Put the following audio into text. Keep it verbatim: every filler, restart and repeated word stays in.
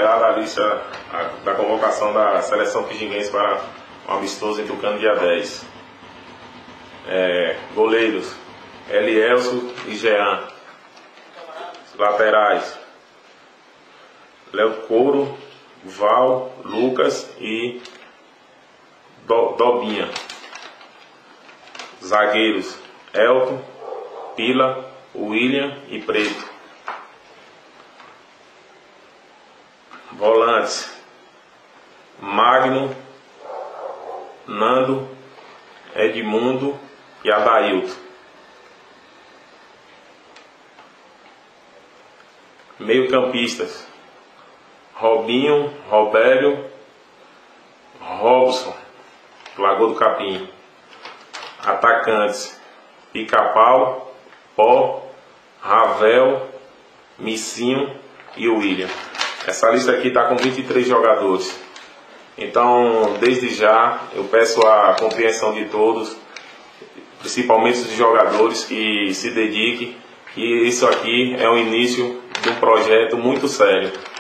liberada a lista da convocação da seleção pijinguense para um amistoso em Tucano dia dez. É, goleiros: Elielso e Jean. Laterais: Léo Couro, Val, Lucas e Do, Dobinha. Zagueiros: Elton, Pila, William e Preto. Volantes: Magno, Nando, Edmundo e Adailton. Meio-campistas: Robinho, Robério, Robson, Lagoa do Capim. Atacantes: Pica-Pau, Pó, Ravel, Missinho e William. Essa lista aqui está com vinte e três jogadores. Então, desde já, eu peço a compreensão de todos, principalmente dos jogadores, que se dediquem, que isso aqui é o início de um projeto muito sério.